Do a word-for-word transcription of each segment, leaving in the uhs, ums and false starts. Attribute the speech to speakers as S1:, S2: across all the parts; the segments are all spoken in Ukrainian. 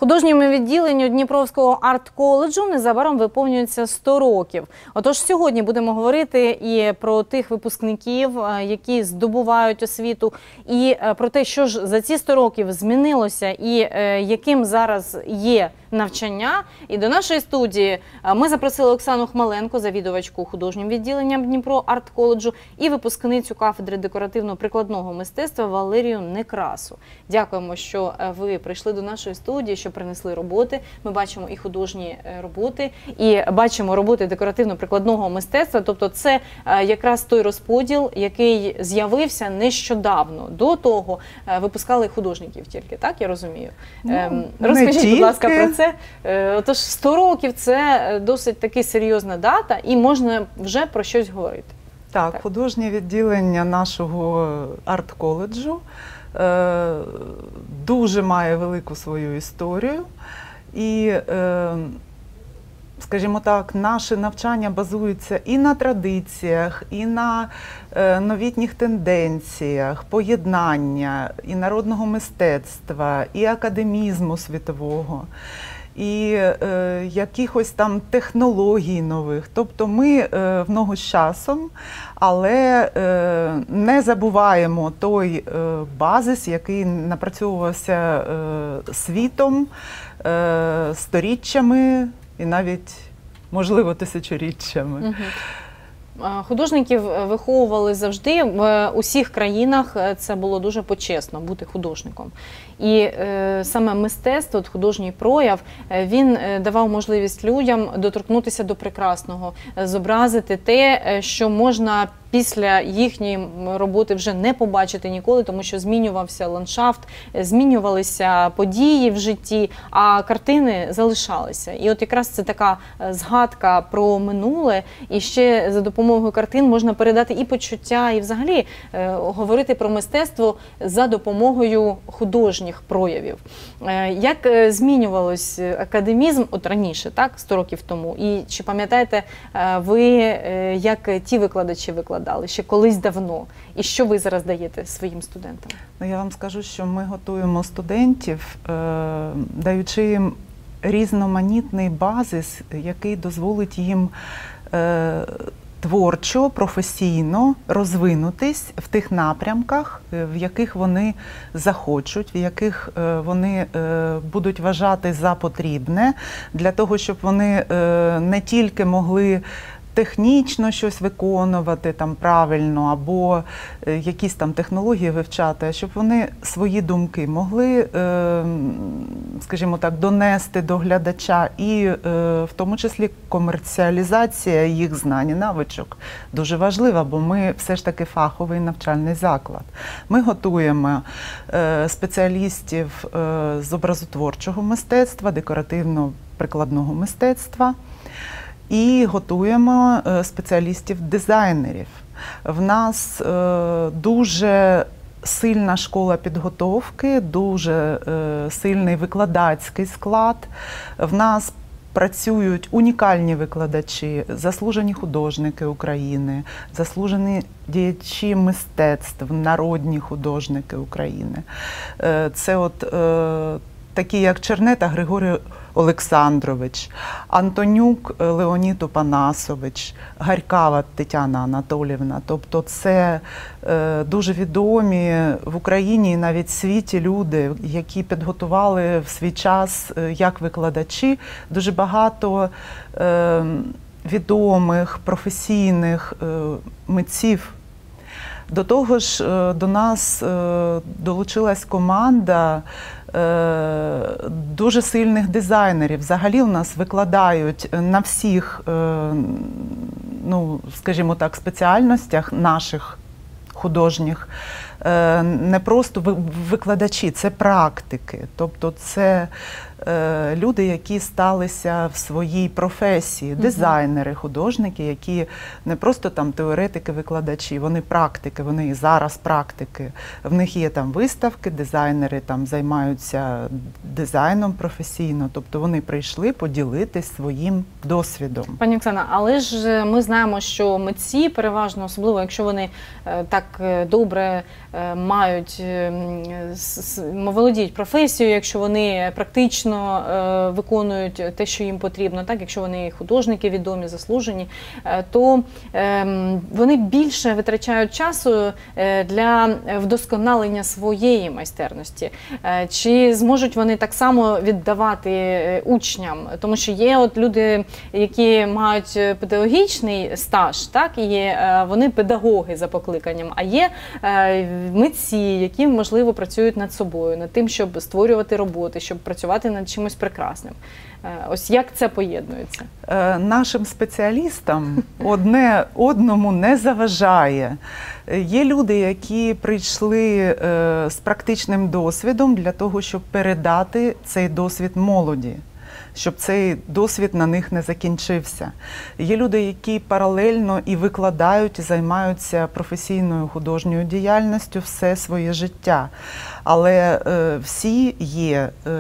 S1: Художньому відділенню Дніпровського арт-коледжу незабаром виповнюється сто років. Отож, сьогодні будемо говорити і про тих випускників, які здобувають освіту, і про те, що ж за ці сто років змінилося і яким зараз є навчання. І до нашої студії ми запросили Оксану Хмеленко, завідувачку художнім відділенням Дніпро арт-коледжу, і випускницю кафедри декоративно-прикладного мистецтва Валерію Некрасу. Дякуємо, що ви прийшли до нашої студії, що принесли роботи. Ми бачимо і художні роботи, і бачимо роботи декоративно-прикладного мистецтва. Тобто це якраз той розподіл, який з'явився нещодавно. До того випускали художників тільки, так я розумію? Ну, розкажіть, будь ласка, про це. Отож, сто років – це досить таки серйозна дата, і можна вже про щось говорити.
S2: Так, так. Художнє відділення нашого арт-коледжу е, дуже має велику свою історію. І, е, скажімо так, наше навчання базується і на традиціях, і на е, новітніх тенденціях, поєднання і народного мистецтва, і академізму світового, і е, якихось там технологій нових. Тобто ми е, в ногу з часом, але е, не забуваємо той е, базис, який напрацьовувався е, світом, е, сторіччями і навіть, можливо, тисячоріччями.
S1: Угу. Художників виховували завжди, в усіх країнах це було дуже почесно бути художником. І е, саме мистецтво, художній прояв, він давав можливість людям доторкнутися до прекрасного, зобразити те, що можна після їхньої роботи вже не побачити ніколи, тому що змінювався ландшафт, змінювалися події в житті, а картини залишалися. І от якраз це така згадка про минуле, і ще за допомогою картин можна передати і почуття, і взагалі е, говорити про мистецтво за допомогою художніх проявів. Е, як змінювалось академізм от раніше, так, сто років тому? І чи пам'ятаєте е, ви, е, як ті викладачі викладали? Ще колись давно. І що ви зараз даєте своїм студентам?
S2: Ну, я вам скажу, що ми готуємо студентів, е, даючи їм різноманітний базис, який дозволить їм е, творчо, професійно розвинутись в тих напрямках, в яких вони захочуть, в яких е, вони е, будуть вважати за потрібне, для того, щоб вони е, не тільки могли технічно щось виконувати там правильно, або е, якісь там технології вивчати, а щоб вони свої думки могли, е, скажімо так, донести до глядача, і е, в тому числі комерціалізація їх знань і навичок дуже важлива, бо ми все ж таки фаховий навчальний заклад. Ми готуємо е, спеціалістів е, з образотворчого мистецтва, декоративно-прикладного мистецтва, і готуємо спеціалістів-дизайнерів. В нас е, дуже сильна школа підготовки, дуже е, сильний викладацький склад. В нас працюють унікальні викладачі, заслужені художники України, заслужені діячі мистецтв, народні художники України. Е, це от е, такі, як Чернета Григорій Олександрович, Антонюк Леонід Опанасович, Гарькава Тетяна Анатоліївна. Тобто це е, дуже відомі в Україні і навіть в світі люди, які підготували в свій час е, як викладачі дуже багато е, відомих, професійних е, митців. До того ж, е, до нас е, долучилась команда дуже сильних дизайнерів. Взагалі у нас викладають на всіх, ну, скажімо так, спеціальностях наших художніх не просто викладачі, це практики. Тобто це люди, які сталися в своїй професії, дизайнери, художники, які не просто там теоретики, викладачі, вони практики, вони і зараз практики. В них є там виставки, дизайнери там займаються дизайном професійно, тобто вони прийшли поділитись своїм досвідом.
S1: Пані Оксана, але ж ми знаємо, що митці переважно, особливо якщо вони так добре е, мають, е, с- с- володіють професією, якщо вони практично е, виконують те, що їм потрібно, так, якщо вони художники відомі, заслужені, е, то е, вони більше витрачають часу е, для вдосконалення своєї майстерності. Е, Чи зможуть вони так само віддавати е, учням? Тому що є от люди, які мають педагогічний стаж, так, і е, вони педагоги за покликанням, а є е, митці, які, можливо, працюють над собою, над тим, щоб створювати роботи, щоб працювати над чимось прекрасним. Е, Ось як це поєднується?
S2: Е, Нашим спеціалістам одне одному не заважає. Е, Є люди, які прийшли е, з практичним досвідом для того, щоб передати цей досвід молоді, щоб цей досвід на них не закінчився. Є люди, які паралельно і викладають, і займаються професійною художньою діяльністю все своє життя. Але е, всі є е,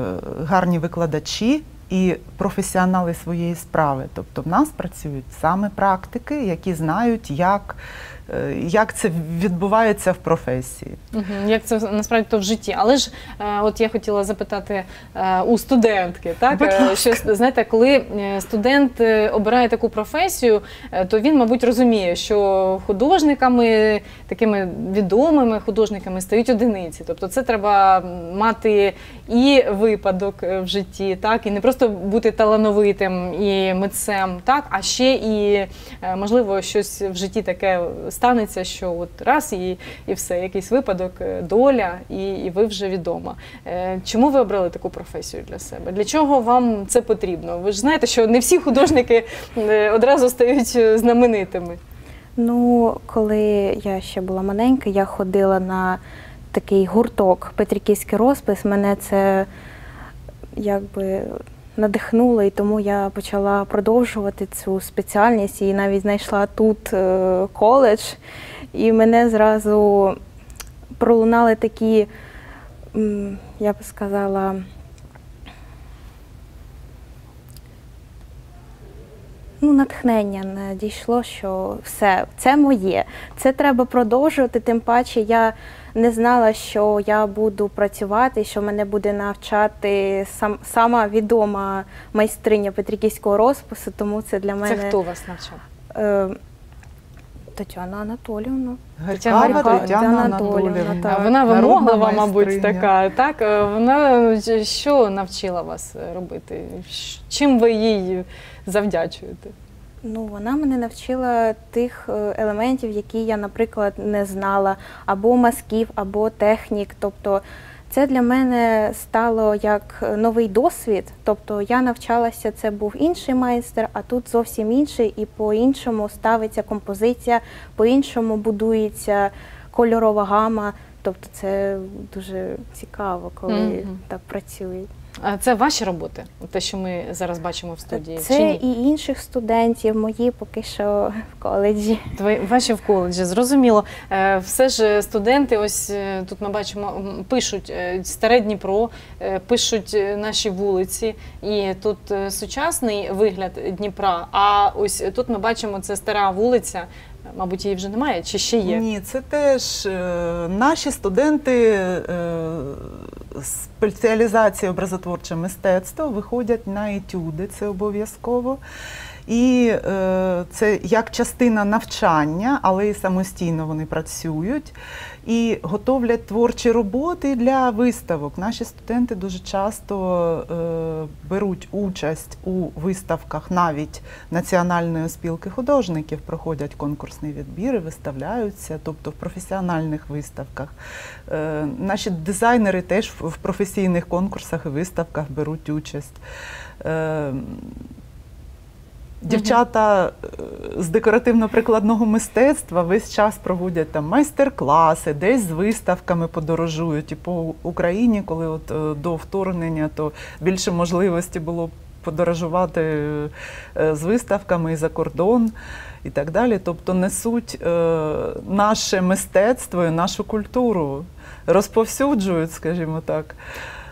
S2: гарні викладачі і професіонали своєї справи. Тобто в нас працюють саме практики, які знають, як, е, як це відбувається в професії.
S1: Мгм. Як це насправді то в житті? Але ж е, от я хотіла запитати е, у студентки, так
S2: Будь
S1: е,
S2: ласка.
S1: що знаєте, коли е, студент е, обирає таку професію, е, то він, мабуть, розуміє, що художниками, такими відомими художниками стають одиниці. Тобто це треба мати і випадок е, в житті, так, і не просто бути талановитим і митцем, так, а ще і е, можливо щось в житті таке станеться, що от раз і, і все, якийсь випадок, е, доля, і, і ви вже відома. Е, Чому ви обрали таку професію для себе? Для чого вам це потрібно? Ви ж знаєте, що не всі художники е, одразу стають е, знаменитими.
S3: Ну, коли я ще була маленька, я ходила на такий гурток Петриківський розпис. Мене це якби надихнуло, і тому я почала продовжувати цю спеціальність і навіть знайшла тут е, коледж. І мене зразу пролунали такі, м, я б сказала, ну, натхнення надійшло, що все, це моє, це треба продовжувати, тим паче я не знала, що я буду працювати, що мене буде навчати сам, сама відома майстриня Петриківського розпису, тому це для мене...
S1: Це хто вас навчав?
S3: Е, Тетяна Анатоліївна.
S2: Гарькава
S3: Гарькава
S2: Тетяна
S3: Тетяна Анатоліївна,
S2: Анатоліївна.
S3: так.
S1: А вона
S2: Народна
S1: вимоглива, мабуть,
S2: майстриня.
S1: така. Так, Е, вона що навчила вас робити? Щ- Чим ви їй завдячуєте?
S3: Ну, вона мене навчила тих е, елементів, які я, наприклад, не знала, або мазків, або технік. Тобто це для мене стало як новий досвід. Тобто я навчалася, це був інший майстер, а тут зовсім інший, і по-іншому ставиться композиція, по-іншому будується кольорова гама. Тобто це дуже цікаво, коли
S1: Мгм.
S3: так працюють.
S1: А це ваші роботи? Те, що ми зараз бачимо в студії?
S3: Це
S1: чи ні?
S3: і інших студентів, мої поки що в коледжі.
S1: Твої, ваші в коледжі, зрозуміло. Е, Все ж студенти, ось е, тут ми бачимо, м, пишуть е, старе Дніпро, е, пишуть е, наші вулиці, і тут е, сучасний вигляд Дніпра, а ось тут ми бачимо, це стара вулиця, мабуть, її вже немає, чи ще є?
S2: Ні, це теж е, наші студенти е, спеціалізації образотворче мистецтво виходять на етюди, це обов'язково. І е, це як частина навчання, але і самостійно вони працюють і готовлять творчі роботи для виставок. Наші студенти дуже часто е, беруть участь у виставках навіть Національної спілки художників, проходять конкурсні відбіри, виставляються, тобто в професіональних виставках. Е, наші дизайнери теж в, в професійних конкурсах і виставках беруть участь. Е, Дівчата з декоративно-прикладного мистецтва весь час проводять там майстер-класи, десь з виставками подорожують. І по Україні, коли от е, до вторгнення, то більше можливості було подорожувати е, з виставками і за кордон і так далі. Тобто несуть е, наше мистецтво і нашу культуру, розповсюджують, скажімо так.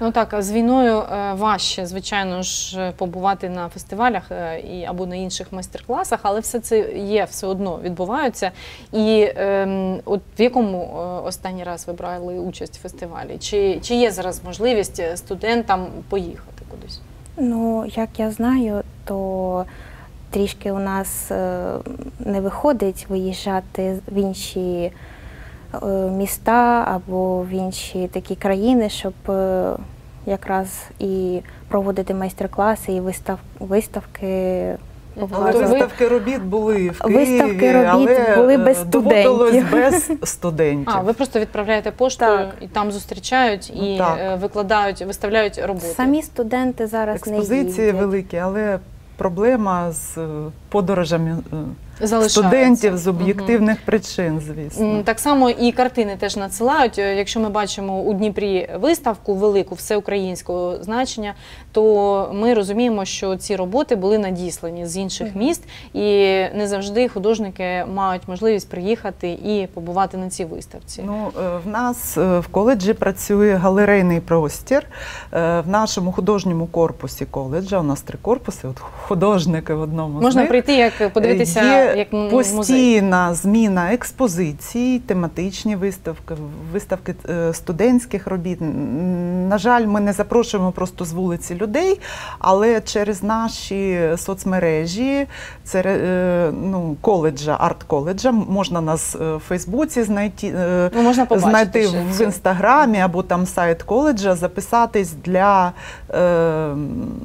S1: Ну так, з війною е, важче, звичайно ж, побувати на фестивалях е, і, або на інших майстер-класах, але все це є, все одно відбуваються. І е, от в якому е, останній раз ви брали участь в фестивалі? Чи, чи є зараз можливість студентам поїхати кудись?
S3: Ну, як я знаю, то трішки у нас е, не виходить виїжджати в інші е, міста або в інші такі країни, щоб е, якраз і проводити майстер-класи і вистав, виставки.
S2: Але
S1: Тобто ви-
S2: виставки робіт були в Києві,
S3: Виставки робіт
S2: але
S3: були без
S2: е, доводилось
S3: студентів.
S2: без студентів.
S1: А, ви просто відправляєте поштою,
S3: Так.
S1: і там зустрічають, і
S2: Так.
S1: е, викладають, виставляють роботи.
S3: Самі студенти зараз не
S2: Експозиції
S3: їздять.
S2: великі, але проблема з е, подорожами е,
S1: Залишаються.
S2: студентів з
S1: Мгм.
S2: об'єктивних причин, звісно.
S1: М, Так само і картини теж надсилають. Е, Якщо ми бачимо у Дніпрі виставку велику всеукраїнського значення, то ми розуміємо, що ці роботи були надіслані з інших
S3: Мгм.
S1: міст, і не завжди художники мають можливість приїхати і побувати на цій виставці.
S2: Ну, е, в нас е, в коледжі працює галерейний простір. Е, В нашому художньому корпусі коледжа, у нас три корпуси, от художники в одному з
S1: Можна
S2: них.
S1: прийти, як подивитися,
S2: Є
S1: як м- музей.
S2: постійна зміна експозицій, тематичні виставки, виставки е, студентських робіт. Н- На жаль, ми не запрошуємо просто з вулиці людей, але через наші соцмережі, це е, ну, коледжа, арт-коледжа, можна нас е, в Фейсбуці знайти, е,
S1: Ну, можна побачити
S2: знайти
S1: ще
S2: в
S1: це.
S2: інстаграмі або там сайт коледжа, записатись для е,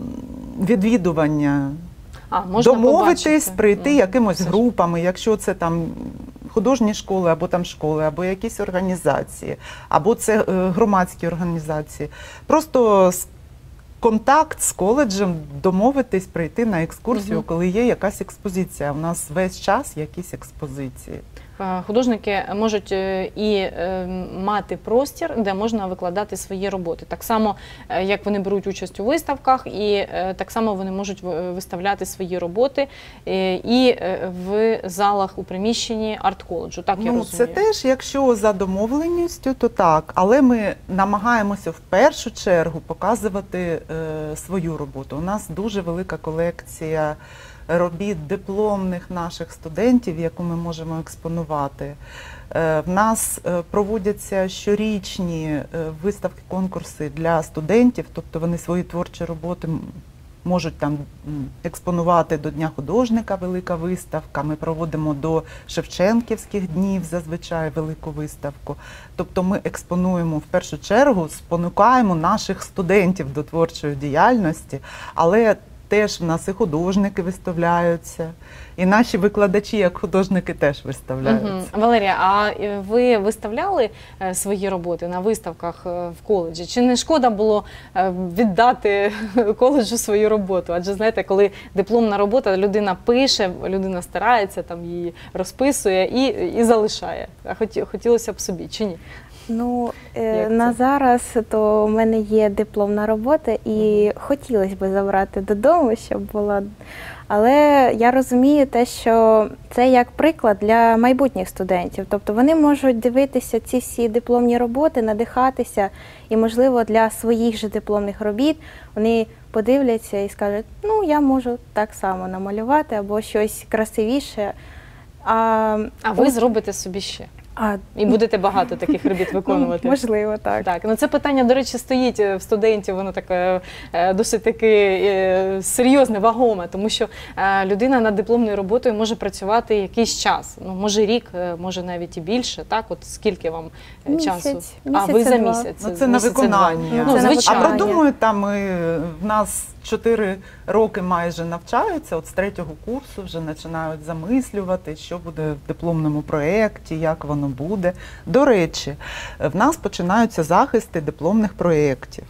S2: відвідування.
S1: А, можна
S2: Домовитись,
S1: побачити.
S2: прийти
S1: Мгм.
S2: якимось
S1: Це ж-
S2: групами, якщо це там художні школи, або там школи, або якісь організації, або це е, громадські організації. Просто с- контакт з коледжем, домовитись, прийти на екскурсію,
S1: Мгм.
S2: коли є якась експозиція. У нас весь час якісь експозиції.
S1: Е, Художники можуть е, і е, мати простір, де можна викладати свої роботи. Так само, е, як вони беруть участь у виставках, і е, так само вони можуть ви- виставляти свої роботи е, і е, в залах у приміщенні арт-коледжу. Так я
S2: Ну,
S1: розумію.
S2: це теж, якщо за домовленістю, то так. Але ми намагаємося в першу чергу показувати е, свою роботу. У нас дуже велика колекція робіт дипломних наших студентів, яку ми можемо експонувати. Е, В нас е, проводяться щорічні е, виставки, конкурси для студентів, тобто вони свої творчі роботи м- можуть там м, експонувати до Дня художника, велика виставка. Ми проводимо до Шевченківських днів зазвичай велику виставку. Тобто ми експонуємо в першу чергу, спонукаємо наших студентів до творчої діяльності, але теж в нас і художники виставляються, і наші викладачі, як художники, теж виставляються.
S1: Мгм. Валерія, а е, ви виставляли е, свої роботи на виставках е, в коледжі? Чи не шкода було е, віддати коледжу свою роботу? Адже знаєте, коли дипломна робота, людина пише, людина старається, там її розписує і, і залишає. А хоті- хотілося б собі, чи ні?
S3: Ну, е,
S1: Як
S3: на
S1: це?
S3: зараз то в мене є дипломна робота і хотілося б забрати додому, щоб була. Але я розумію те, що це як приклад для майбутніх студентів. Тобто вони можуть дивитися ці всі дипломні роботи, надихатися, і, можливо, для своїх же дипломних робіт вони подивляться і скажуть, ну, я можу так само намалювати або щось красивіше. А,
S1: А ви зробите собі ще.
S3: а,
S1: І будете багато таких робіт виконувати.
S3: ну, можливо, так.
S1: Так, ну це питання, до речі, стоїть в студентів, воно таке е, досить таки е, серйозне, вагоме, тому що е, людина над дипломною роботою може працювати якийсь час, ну може рік, е, може навіть і більше. Так, от скільки вам е,
S3: Місяць,
S1: часу? А
S3: місяця
S1: ви за
S3: два.
S1: місяць?
S2: Ну, це на
S1: місяця
S2: виконання.
S1: два.
S3: Ну,
S1: Ну,
S3: це на
S1: звичайно.
S2: А
S3: виконання.
S2: продумують там ми, в нас чотири роки майже навчаються, от з третього курсу вже починають замислювати, що буде в дипломному проєкті, як воно буде. До речі, в нас починаються захисти дипломних проєктів.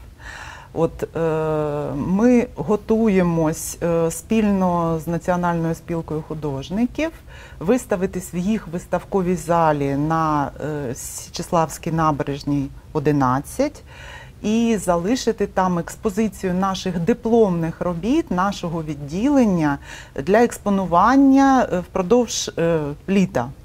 S2: От е, ми готуємось е, спільно з Національною спілкою художників виставити в їх виставковій залі на е, Січеславській набережній одинадцять і залишити там експозицію наших дипломних робіт, нашого відділення для експонування е, впродовж е, літа.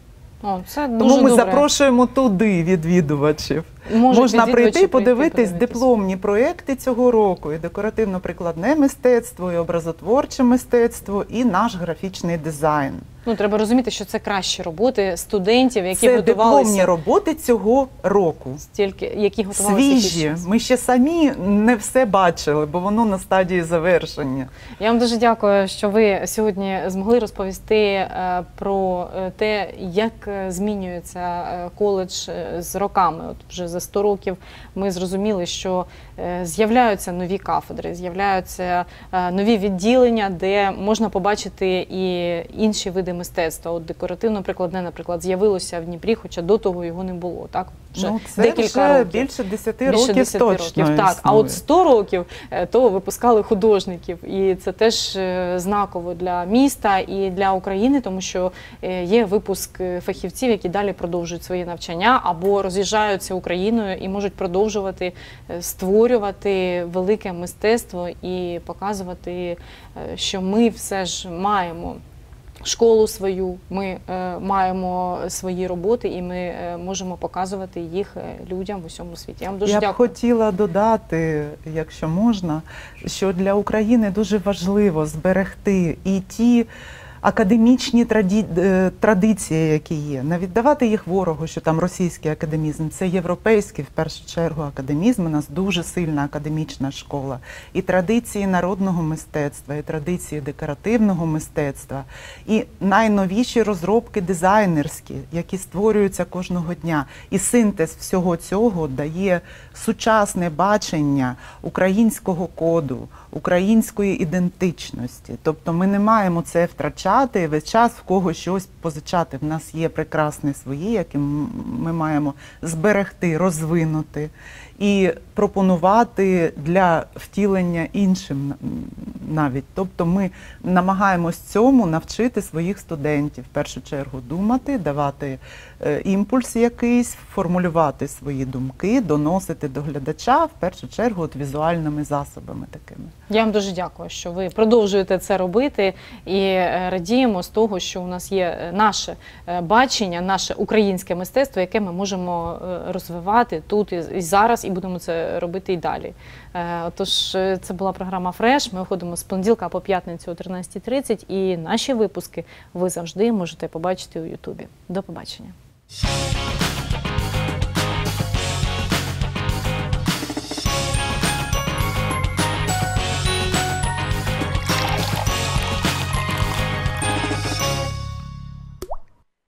S1: О, це дуже
S2: Тому ми
S1: добре.
S2: запрошуємо туди відвідувачів.
S1: Можуть
S2: Можна
S1: відвідувачі
S2: прийти, подивитись
S1: подивитись.
S2: дипломні проекти цього року, і декоративно-прикладне мистецтво, і образотворче мистецтво, і наш графічний дизайн.
S1: Ну, треба розуміти, що це кращі роботи студентів, які
S2: Це
S1: готувалися
S2: дипломні роботи цього року.
S1: стільки, які готувалися
S2: Свіжі.
S1: під час.
S2: Ми ще самі не все бачили, бо воно на стадії завершення.
S1: Я вам дуже дякую, що ви сьогодні змогли розповісти е, про е, те, як е, змінюється е, коледж е, з роками. От вже за сто років ми зрозуміли, що е, з'являються нові кафедри, з'являються е, нові відділення, де можна побачити і інші види мистецтва. От декоративно-прикладне, наприклад, з'явилося в Дніпрі, хоча до того його не було. Так? Вже
S2: Ну, це
S1: декілька
S2: вже
S1: років.
S2: більше десяти
S1: Більше
S2: років
S1: десяти
S2: точно
S1: років, так. А
S2: існує.
S1: от сто років е, то випускали художників. І це теж е, знаково для міста і для України, тому що е, є випуск е, фахівців, які далі продовжують свої навчання або роз'їжджаються Україною і можуть продовжувати е, створювати велике мистецтво і показувати, е, що ми все ж маємо школу свою, ми е, маємо свої роботи і ми е, можемо показувати їх е, людям в усьому світі. Я вам дуже
S2: Я б
S1: дякую.
S2: хотіла додати, якщо можна, що для України дуже важливо зберегти і ті академічні траді... е, традиції, які є, не віддавати їх ворогу, що там російський академізм, це європейський, в першу чергу, академізм. У нас дуже сильна академічна школа. І традиції народного мистецтва, і традиції декоративного мистецтва, і найновіші розробки дизайнерські, які створюються кожного дня. І синтез всього цього дає сучасне бачення українського коду, української ідентичності. Тобто ми не маємо це втрачати, і весь час в когось щось позичати. В нас є прекрасне своє, яке ми маємо зберегти, розвинути і пропонувати для втілення іншим навіть. Тобто ми намагаємось цьому навчити своїх студентів, в першу чергу, думати, давати е, імпульс якийсь, формулювати свої думки, доносити до глядача, в першу чергу, от візуальними засобами такими.
S1: Я вам дуже дякую, що ви продовжуєте це робити, і е, радіємо з того, що у нас є наше е, бачення, наше українське мистецтво, яке ми можемо е, розвивати тут і, і зараз, і будемо це робити і далі. Е, Отож, е, це була програма «Фреш». Ми виходимо з понеділка по п'ятницю о тринадцятій тридцять, і наші випуски ви завжди можете побачити у Ютубі. До побачення.